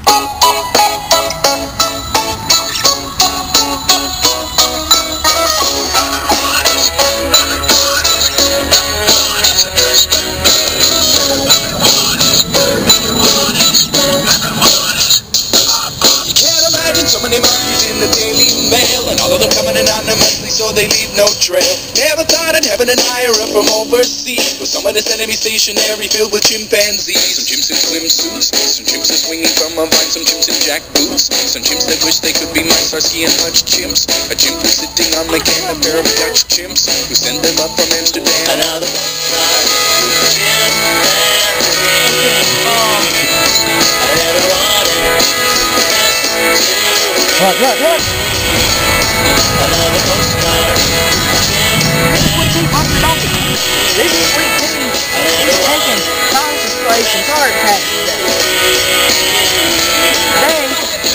So many monkeys in the Daily Mail, and all of them coming anonymously, so they leave no trail. Never thought I'd have an hire up from overseas, but someone is sending me stationery filled with chimpanzees. Some chimps in swimsuits, some chimps are swinging from a vine, some chimps in jackboots, some chimps that wish they could be mice are skiing much chimps. A chimp is sitting on the can, a pair of Dutch chimps who send them up from Amsterdam. Another What? Another postcard. This sweet tea is taking concentrations hard packs today.